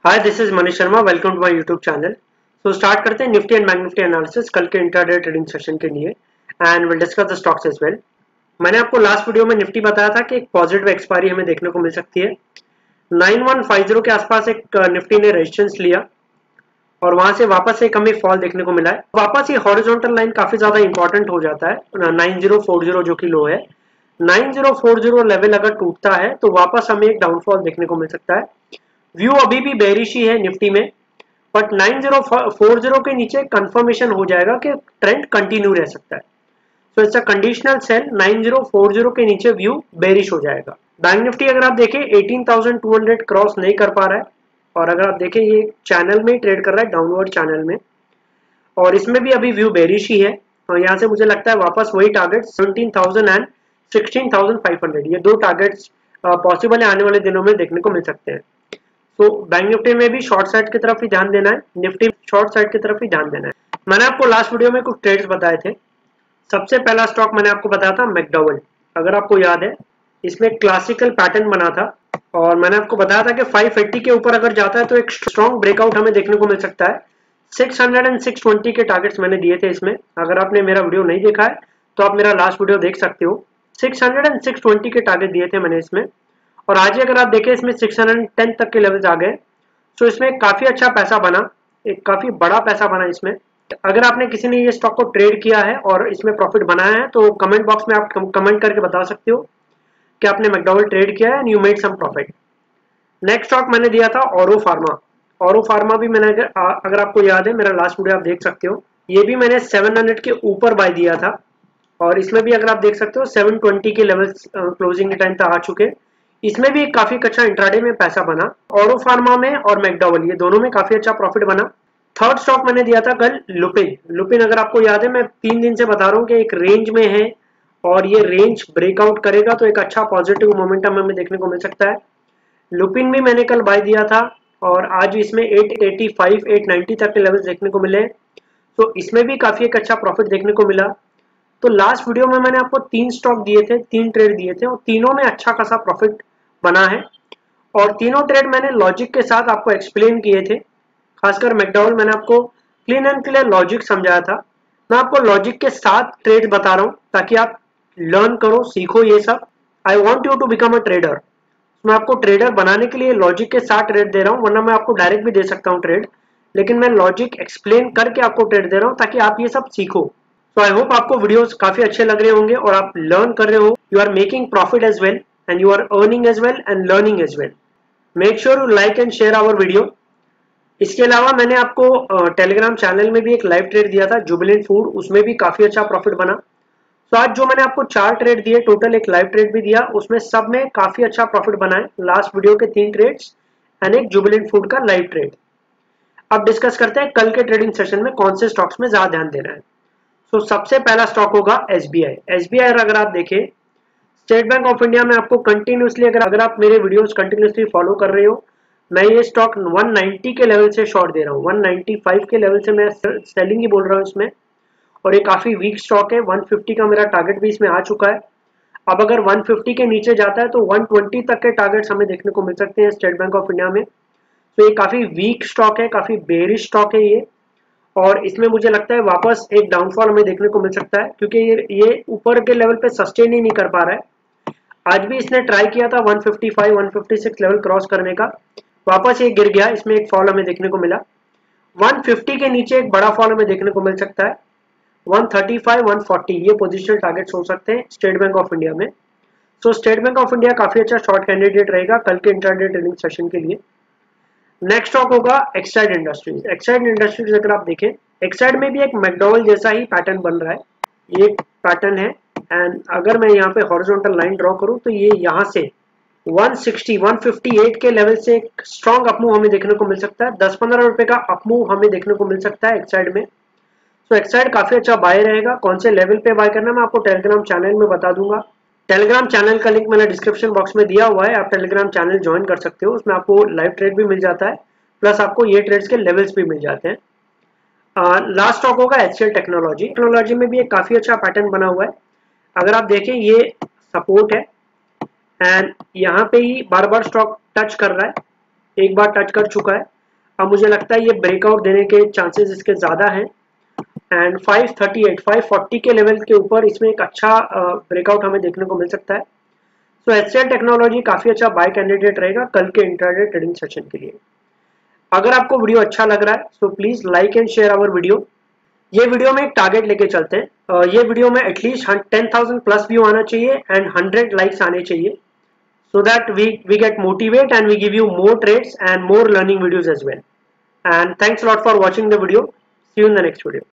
Hi this is Manish Sharma, welcome to my YouTube channel. So start करते हैं nifty and bank nifty analysis कल के intraday trading session के लिए and will discuss the stocks as well. मैंने आपको last video में निफ्टी बताया था कि एक पॉजिटिव एक्सपायरी हमें देखने को मिल सकती है। 9150 के आसपास एक निफ्टी ने रेजिस्टेंस लिया और वहां से वापस एक हमें फॉल देखने को मिला है। वापस ये हॉरिजॉन्टल लाइन काफी ज्यादा इंपॉर्टेंट हो जाता है। 9040 जो कि लो है, 9040 लेवल अगर टूटता है तो वापस हमें एक डाउनफॉल देखने को मिल सकता है। व्यू अभी भी बेरिश ही है निफ्टी में, बट 9040 के नीचे कंफर्मेशन हो जाएगा कि ट्रेंड कंटिन्यू रह सकता है। So it's a conditional sell. 9040 के नीचे व्यू बेरिश हो जाएगा। बैंक निफ्टी अगर आप देखें 18,200 क्रॉस नहीं कर पा रहा है और अगर आप देखें ये चैनल में ट्रेड कर रहा है, डाउनवर्ड चैनल में, और इसमें भी अभी व्यू बेरिश ही है। और यहाँ से मुझे लगता है वापस वही टारगेट 17,000 एंड 16,500, ये दो टारगेट्स पॉसिबल है आने वाले दिनों में देखने को मिल सकते हैं। तो बैंक निफ्टी में भी शॉर्ट साइड की तरफ ही ध्यान देना है, निफ्टी शॉर्ट साइड की तरफ ही ध्यान देना है। मैंने आपको लास्ट वीडियो में कुछ ट्रेड्स बताए थे। सबसे पहला स्टॉक मैंने आपको बताया था मैकडॉवेल, अगर आपको याद है, इसमें क्लासिकल पैटर्न बना था और मैंने आपको बताया था कि 580 के ऊपर अगर जाता है तो एक स्ट्रॉन्ग ब्रेकआउट हमें देखने को मिल सकता है। 600 एंड 620 के टारगेट्स मैंने दिए थे इसमें। अगर आपने मेरा वीडियो नहीं देखा है तो आप मेरा लास्ट वीडियो देख सकते हो। 600 एंड 620 के टारगेट दिए थे मैंने इसमें, और आज ही अगर आप देखें इसमें 610 तक के लेवल्स आ गए। सो इसमें काफी अच्छा पैसा बना, एक काफी बड़ा पैसा बना इसमें। अगर आपने किसी ने ये स्टॉक को ट्रेड किया है और इसमें प्रॉफिट बनाया है तो कमेंट बॉक्स में आप कमेंट करके बता सकते हो कि आपने मैकडॉवेल ट्रेड किया है and you made some profit. Next stock मैंने दिया था औरो फार्मा। औरो फार्मा भी मैंने अगर आपको याद है, मेरा लास्ट वीडियो आप देख सकते हो, ये भी मैंने 700 के ऊपर बाय दिया था और इसमें भी अगर आप देख सकते हो 720 के लेवल्स क्लोजिंग के टाइम तक आ चुके। इसमें भी काफी अच्छा इंट्राडे में पैसा बना। औरो फार्मा में और मैकडॉवेल, ये दोनों में काफी अच्छा प्रॉफिट बना। थर्ड स्टॉक मैंने दिया था कल लुपिन। लुपिन अगर आपको याद है, मैं 3 दिन से बता रहा हूँ कि एक रेंज में है और ये रेंज ब्रेकआउट करेगा तो एक अच्छा पॉजिटिव मोमेंटम हमें देखने को मिल सकता है। लुपिन भी मैंने कल बाय दिया था और आज इसमें 885 890 तक के लेवल्स देखने को मिले। तो इसमें भी काफी एक अच्छा प्रॉफिट देखने को मिला। तो लास्ट वीडियो में मैंने आपको 3 स्टॉक दिए थे, 3 ट्रेड दिए थे और तीनों में अच्छा खासा प्रॉफिट बना है। और तीनों ट्रेड मैंने लॉजिक के साथ आपको एक्सप्लेन किए थे। खासकर मैकडॉवेल मैंने आपको क्लीन एंड क्लियर लॉजिक समझाया था। मैं आपको लॉजिक के साथ ट्रेड बता रहा हूँ ताकि आप लर्न करो, सीखो ये सब। I want you to become a trader. मैं आपको ट्रेडर बनाने के लिए लॉजिक के साथ ट्रेड दे रहा हूँ, वरना मैं आपको डायरेक्ट भी दे सकता हूँ ट्रेड, लेकिन मैं लॉजिक एक्सप्लेन करके आपको ट्रेड दे रहा हूँ ताकि आप ये सब सीखो। सो आई होप आपको वीडियोस काफी अच्छे लग रहे होंगे और आप लर्न कर रहे हो, you are making profit as well and you are earning as well and learning as well. Make sure you like and share our video. इसके अलावा मैंने आपको टेलीग्राम चैनल में भी एक लाइव ट्रेड दिया था जुबिलेंट फूड, उसमें भी काफी अच्छा प्रॉफिट बना। तो आज जो मैंने आपको 4 ट्रेड दिए, टोटल एक लाइव ट्रेड भी दिया, उसमें सब में काफी अच्छा प्रॉफिट बना है। लास्ट वीडियो के 3 ट्रेड्स एंड एक जुबिलेंट फूड का लाइव ट्रेड। अब डिस्कस करते हैं कल के ट्रेडिंग सेशन में कौन से स्टॉक्स में ज्यादा ध्यान देना है। तो सबसे पहला स्टॉक होगा एसबीआई। एसबीआई अगर आप देखें, स्टेट बैंक ऑफ इंडिया में आपको कंटिन्यूसली अगर आप मेरे वीडियोस कंटिन्यूसली फॉलो कर रहे हो, मैं ये स्टॉक 190 के लेवल से शॉर्ट दे रहा हूँ। 195 के लेवल से मैं सेलिंग ही बोल रहा हूँ इसमें, और ये काफी वीक स्टॉक है। 150 का मेरा टारगेट भी इसमें आ चुका है। अब अगर 150 के नीचे जाता है तो 120 तक के टारगेट्स हमें देखने को मिल सकते हैं स्टेट बैंक ऑफ इंडिया में। तो ये काफी वीक स्टॉक है, काफी बेरिश स्टॉक है ये, और इसमें मुझे लगता है वापस एक डाउनफॉल हमें देखने को मिल सकता है क्योंकि ये ऊपर के लेवल पे सस्टेन ही नहीं कर पा रहा है। आज भी इसने ट्राई किया था 155 156 लेवल क्रॉस करने का, वापस ये गिर गया, इसमें एक फॉल हमें देखने को मिला। 150 के नीचे एक बड़ा फॉल हमें देखने को मिल सकता है। 135 140 ये पोजिशनल टारगेट्स हो सकते हैं स्टेट बैंक ऑफ इंडिया में। So State Bank of India काफी अच्छा शॉर्ट कैंडिडेट रहेगा कल के इंट्राडे ट्रेडिंग सेशन के लिए। नेक्स्ट स्टॉक होगा एक्साइड इंडस्ट्रीज। एक्साइड इंडस्ट्रीज अगर आप देखें, एक्साइड में भी एक मैकडॉवेल जैसा ही पैटर्न बन रहा है, ये पैटर्न है। एंड अगर मैं यहाँ पे हॉरिजॉन्टल लाइन ड्रॉ करूँ तो ये यहाँ से 160 158 के लेवल से एक स्ट्रॉन्ग अपमूव हमें देखने को मिल सकता है। 10-15 रुपए का अपमूव हमें देखने को मिल सकता है एक्साइड में। तो एक्साइड काफी अच्छा बाय रहेगा। कौन से लेवल पे बाय करना है मैं आपको टेलीग्राम चैनल में बता दूंगा। टेलीग्राम चैनल का लिंक मैंने डिस्क्रिप्शन बॉक्स में दिया हुआ है, आप टेलीग्राम चैनल ज्वाइन कर सकते हो। उसमें आपको लाइव ट्रेड भी मिल जाता है, प्लस आपको ये ट्रेड्स के लेवल्स भी मिल जाते हैं। लास्ट स्टॉक होगा एचसीएल टेक्नोलॉजी। टेक्नोलॉजी में भी एक काफी अच्छा पैटर्न बना हुआ है। अगर आप देखें ये सपोर्ट है एंड यहाँ पे ही बार बार स्टॉक टच कर रहा है। एक बार टच कर चुका है। अब मुझे लगता है ये ब्रेकआउट देने के चांसेस इसके ज़्यादा हैं एंड 538 540 के लेवल के ऊपर इसमें एक अच्छा ब्रेकआउट हमें देखने को मिल सकता है। सो HCL टेक्नोलॉजी काफ़ी अच्छा बाय कैंडिडेट रहेगा कल के इंट्राडे ट्रेडिंग सेशन के लिए। अगर आपको वीडियो अच्छा लग रहा है so please like and share our video. ये वीडियो में एक टारगेट लेके चलते हैं। ये वीडियो में एटलीस्ट 10,000 प्लस व्यू आना चाहिए एंड 100 लाइक्स आने चाहिए so that we get motivate and we give you more trades and more learning videos as well. And thanks a lot for watching the video. See you in the next video.